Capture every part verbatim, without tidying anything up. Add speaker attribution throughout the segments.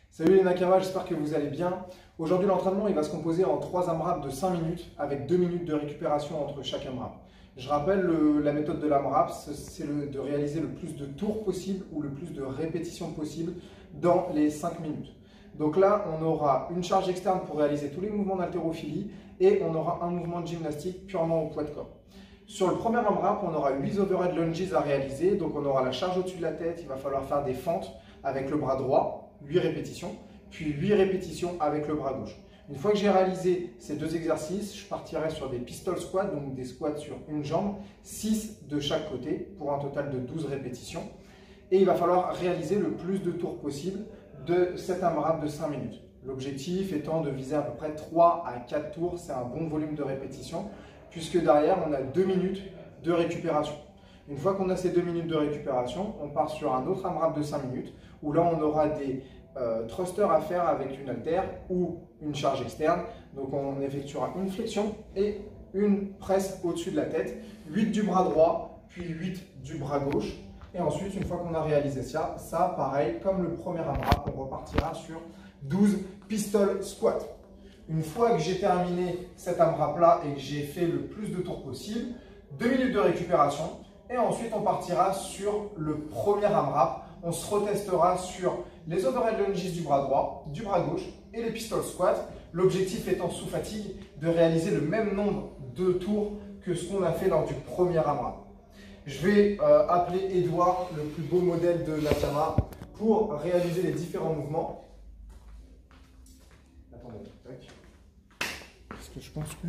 Speaker 1: Salut les Nakama, j'espère que vous allez bien. Aujourd'hui, l'entraînement il va se composer en trois AMRAP de cinq minutes avec deux minutes de récupération entre chaque AMRAP. Je rappelle, le, la méthode de l'AMRAP, c'est de réaliser le plus de tours possible ou le plus de répétitions possible dans les cinq minutes. Donc là, on aura une charge externe pour réaliser tous les mouvements d'haltérophilie et on aura un mouvement de gymnastique purement au poids de corps. Sur le premier AMRAP, on aura huit overhead lunges à réaliser. Donc on aura la charge au-dessus de la tête, il va falloir faire des fentes avec le bras droit, huit répétitions, puis huit répétitions avec le bras gauche. Une fois que j'ai réalisé ces deux exercices, je partirai sur des pistol squats, donc des squats sur une jambe, six de chaque côté, pour un total de douze répétitions. Et il va falloir réaliser le plus de tours possible de cet AMRAP de cinq minutes. L'objectif étant de viser à peu près trois à quatre tours, c'est un bon volume de répétition, puisque derrière on a deux minutes de récupération. Une fois qu'on a ces deux minutes de récupération, on part sur un autre AMRAP de cinq minutes, où là on aura des euh, thrusters à faire avec une haltère ou une charge externe. Donc on effectuera une flexion et une presse au-dessus de la tête, huit du bras droit, puis huit du bras gauche. Et ensuite, une fois qu'on a réalisé ça, ça pareil, comme le premier AMRAP, on repartira sur douze pistol squats. Une fois que j'ai terminé cet AMRAP-là et que j'ai fait le plus de tours possible, deux minutes de récupération. Et ensuite, on partira sur le premier AMRAP. On se retestera sur les overhead lunges du bras droit, du bras gauche et les pistol squats. L'objectif étant sous fatigue de réaliser le même nombre de tours que ce qu'on a fait lors du premier AMRAP. Je vais euh, appeler Edouard, le plus beau modèle de Nakama, pour réaliser les différents mouvements. Attendez, tac. Parce que je pense que...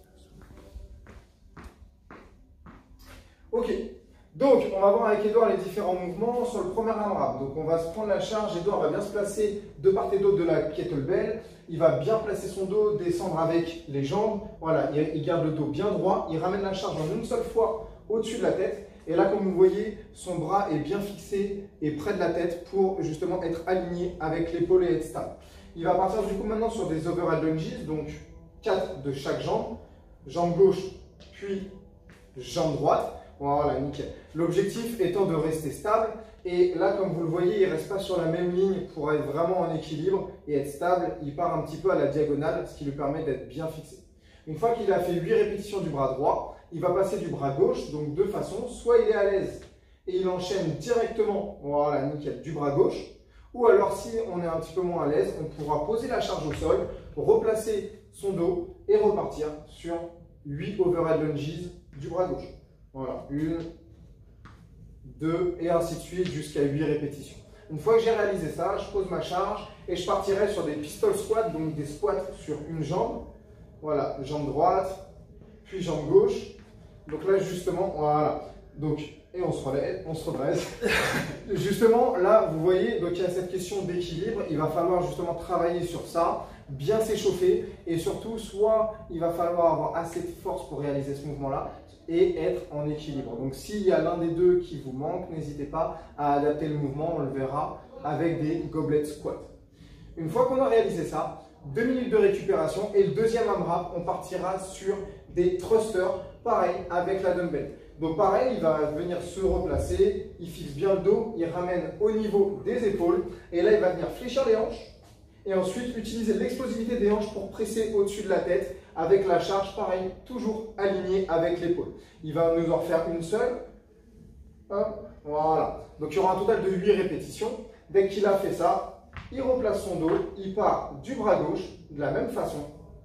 Speaker 1: Ok, donc on va voir avec Edouard les différents mouvements sur le premier AMRAP. Donc on va se prendre la charge, Edouard va bien se placer de part et d'autre de la kettlebell. Il va bien placer son dos, descendre avec les jambes. Voilà, il garde le dos bien droit. Il ramène la charge en une seule fois au-dessus de la tête. Et là, comme vous voyez, son bras est bien fixé et près de la tête pour justement être aligné avec l'épaule et être stable. Il va partir du coup maintenant sur des overhead lunges, donc quatre de chaque jambe. Jambe gauche, puis jambe droite. Voilà, nickel. L'objectif étant de rester stable. Et là, comme vous le voyez, il ne reste pas sur la même ligne pour être vraiment en équilibre et être stable. Il part un petit peu à la diagonale, ce qui lui permet d'être bien fixé. Une fois qu'il a fait huit répétitions du bras droit, il va passer du bras gauche, donc deux façons. Soit il est à l'aise et il enchaîne directement, voilà, nickel, du bras gauche. Ou alors, si on est un petit peu moins à l'aise, on pourra poser la charge au sol, replacer son dos et repartir sur huit overhead lunges du bras gauche. Voilà, une, deux et ainsi de suite jusqu'à huit répétitions. Une fois que j'ai réalisé ça, je pose ma charge et je partirai sur des pistol squats, donc des squats sur une jambe. Voilà, jambe droite, puis jambe gauche. Donc là, justement, voilà. Donc, et on se relève, on se redresse. Justement, là, vous voyez, donc il y a cette question d'équilibre. Il va falloir justement travailler sur ça, bien s'échauffer et surtout, soit il va falloir avoir assez de force pour réaliser ce mouvement-là et être en équilibre. Donc, s'il y a l'un des deux qui vous manque, n'hésitez pas à adapter le mouvement. On le verra avec des goblet squats. Une fois qu'on a réalisé ça, deux minutes de récupération et le deuxième AMRAP, on partira sur des thrusters, pareil avec la dumbbell. Donc pareil, il va venir se replacer, il fixe bien le dos, il ramène au niveau des épaules et là il va venir fléchir les hanches et ensuite utiliser l'explosivité des hanches pour presser au-dessus de la tête avec la charge, pareil, toujours alignée avec l'épaule. Il va nous en refaire une seule. Hop, voilà. Donc il y aura un total de huit répétitions. Dès qu'il a fait ça, il replace son dos, il part du bras gauche de la même façon.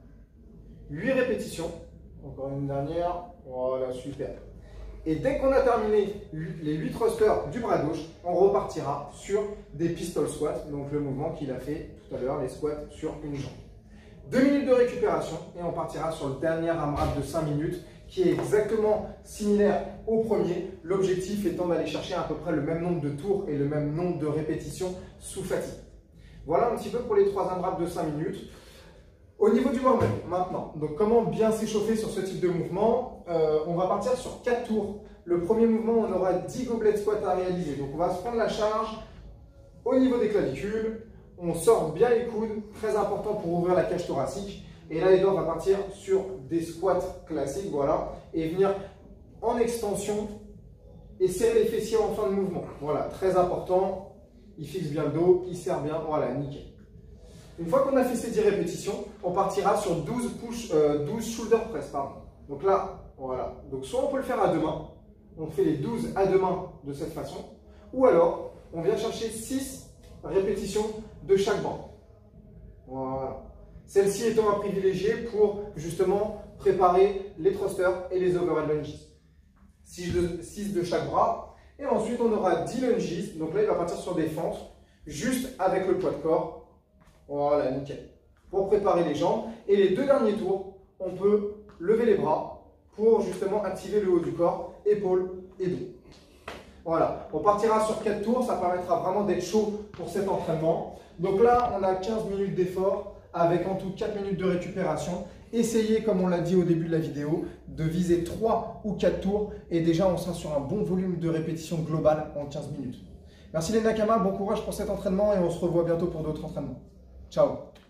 Speaker 1: huit répétitions. Encore une dernière. Voilà, super. Et dès qu'on a terminé les huit thrusters du bras gauche, on repartira sur des pistol squats, donc le mouvement qu'il a fait tout à l'heure, les squats sur une jambe. deux minutes de récupération et on partira sur le dernier AMRAP de cinq minutes qui est exactement similaire au premier. L'objectif étant d'aller chercher à peu près le même nombre de tours et le même nombre de répétitions sous fatigue. Voilà un petit peu pour les trois AMRAP de cinq minutes. Au niveau du warm-up, maintenant, donc comment bien s'échauffer sur ce type de mouvement, euh, on va partir sur quatre tours. Le premier mouvement, on aura dix goblet squats à réaliser. Donc on va se prendre la charge au niveau des clavicules, on sort bien les coudes, très important pour ouvrir la cage thoracique. Et là, Edouard va partir sur des squats classiques, voilà, et venir en extension et serrer les fessiers en fin de mouvement. Voilà, très important, il fixe bien le dos, il serre bien, voilà, nickel. Une fois qu'on a fait ces dix répétitions, on partira sur douze, push, euh, douze shoulder press. Pardon. Donc là, voilà. Donc soit on peut le faire à deux mains, on fait les douze à deux mains de cette façon, ou alors on vient chercher six répétitions de chaque bras. Voilà. Celle-ci étant à privilégier pour justement préparer les thrusters et les overhead lunges. six de, six de chaque bras. Et ensuite, on aura dix lunges. Donc là, il va partir sur des fentes, juste avec le poids de corps. Voilà, nickel. Pour préparer les jambes. Et les deux derniers tours, on peut lever les bras pour justement activer le haut du corps, épaules et dos. Voilà, on partira sur quatre tours. Ça permettra vraiment d'être chaud pour cet entraînement. Donc là, on a quinze minutes d'effort avec en tout quatre minutes de récupération. Essayez, comme on l'a dit au début de la vidéo, de viser trois ou quatre tours et déjà on sera sur un bon volume de répétition globale en quinze minutes. Merci les Nakama, bon courage pour cet entraînement et on se revoit bientôt pour d'autres entraînements. Ciao!